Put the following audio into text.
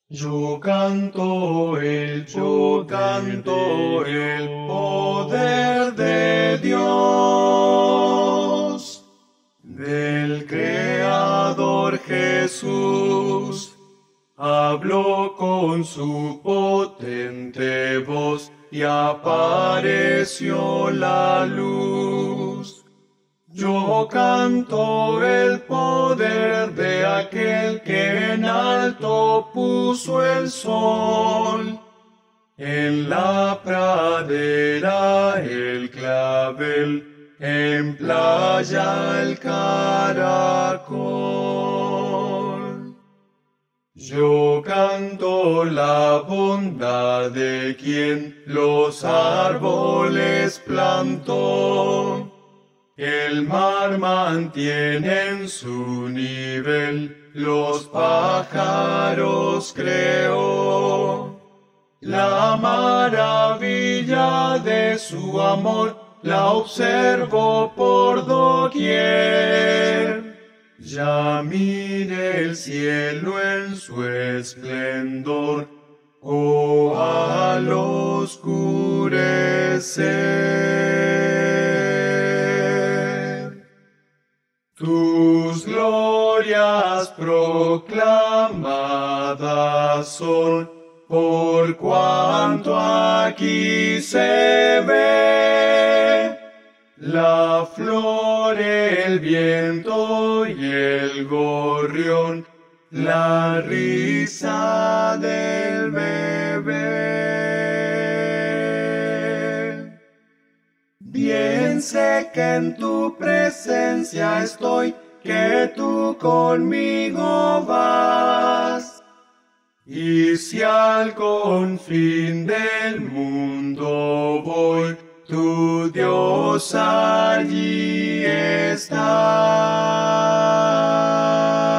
Yo canto el poder de Dios, del Creador Jesús. Habló con su potente voz y apareció la luz. Yo canto el poder de aquel que en alto puso el sol. En la pradera el clavel, en playa el caracol. Yo canto la bondad de quien los árboles plantó. El mar mantiene en su nivel, los pájaros creó. La maravilla de su amor la observo por doquier. Ya mire el cielo en su esplendor, oh al oscurecer. Tus glorias proclamadas son, por cuanto aquí se ve la flor, el viento y el gorrión, la risa del bebé. Bien sé que en tu presencia estoy, que tú conmigo vas. Y si al confín del mundo voy, tu Dios, allí está.